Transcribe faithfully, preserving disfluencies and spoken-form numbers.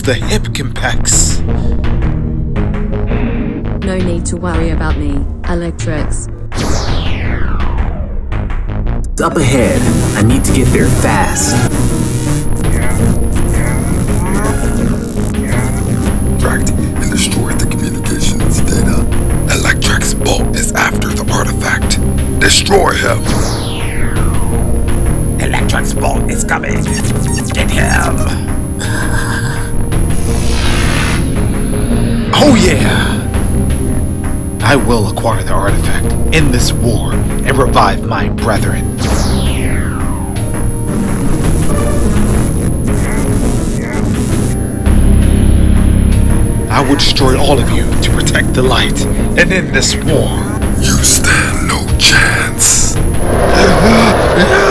the Hypcampex. No need to worry about me, Electrix. Up ahead. I need to get there fast. Tracked and destroyed the communications data. Electric's bolt is after the artifact. Destroy him! Electric's bolt is coming. Get him! Oh yeah! I will acquire the artifact, end this war, and revive my brethren. I will destroy all of you to protect the light and end this war. You stand no chance.